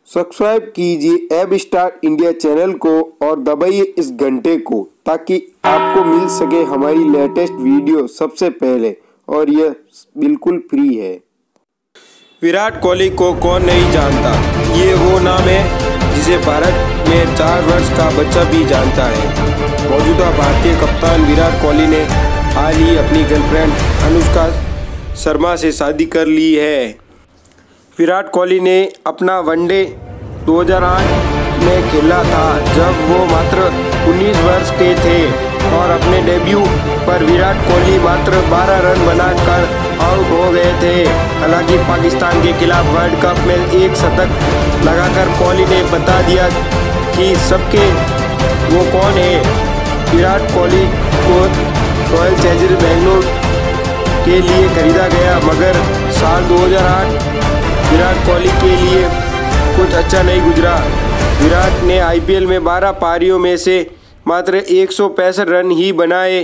Subscribe कीजिए एब star India channel को और दबाइए इस घंटे को ताकि आपको मिल सके हमारी लेटेस्ट वीडियो सबसे पहले, और यह बिल्कुल फ्री है। विराट कोहली को कौन नहीं जानता, ये वो नाम है जिसे भारत में 4 वर्ष का बच्चा भी जानता है। मौजूदा भारतीय कप्तान विराट कोहली ने हाल ही अपनी गर्लफ्रेंड अनुष्का शर्मा से शादी कर ली है। विराट कोहली ने अपना वनडे 2008 में खेला था जब वो मात्र 19 वर्ष के थे और अपने डेब्यू पर विराट कोहली मात्र 12 रन बनाकर आउट हो गए थे। हालांकि पाकिस्तान के खिलाफ वर्ल्ड कप में एक शतक लगाकर कोहली ने बता दिया कि सबके वो कौन है। विराट कोहली को रॉयल चैलेंजर्स बेंगलोर के लिए खरीदा गया, मगर साल 2008 विराट कोहली के लिए कुछ अच्छा नहीं गुजरा। विराट ने आईपीएल में 12 पारियों में से मात्र 165 रन ही बनाए,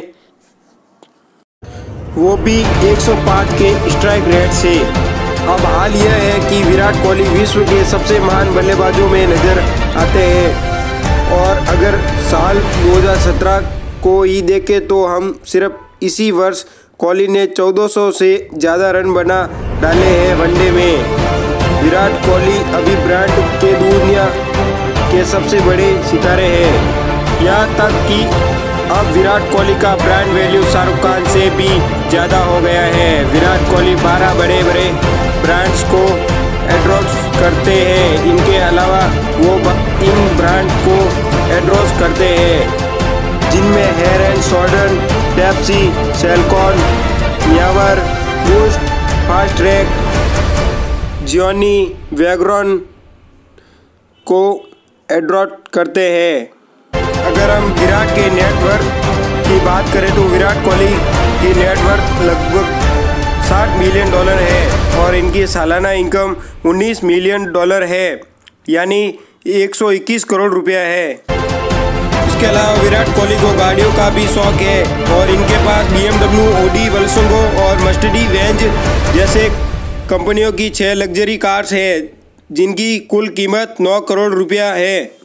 वो भी 105 के स्ट्राइक रेट से। अब हाल यह है कि विराट कोहली विश्व के सबसे महान बल्लेबाजों में नजर आते हैं, और अगर साल 2017 को ही देखें तो हम सिर्फ इसी वर्ष कोहली ने 1400 से ज़्यादा रन बना डाले हैं वनडे में। विराट कोहली अभी ब्रांड के दुनिया के सबसे बड़े सितारे हैं, यहाँ तक कि अब विराट कोहली का ब्रांड वैल्यू शाहरुख खान से भी ज़्यादा हो गया है। विराट कोहली 12 बड़े बड़े ब्रांड्स को एंडोर्स करते हैं, इनके अलावा वो इन ब्रांड को एंडोर्स करते हैं जिनमें hair and shoulder, Pepsi, Celkon, यावर, बूस्ट, फास्ट ट्रैक, जियोनी, वैगरॉन को एंडोर्स करते हैं। अगर हम विराट के नेटवर्थ की बात करें तो विराट कोहली की नेटवर्थ लगभग $60 मिलियन है और इनकी सालाना इनकम $19 मिलियन है, यानी 121 करोड़ रुपया है। इसके अलावा विराट कोहली को गाड़ियों का भी शौक है और इनके पास BMW, ऑडी, वोल्क्सवैगन और मर्सिडीज बेंज जैसे कंपनियों की 6 लग्जरी कार्स हैं जिनकी कुल कीमत 9 करोड़ रुपया है।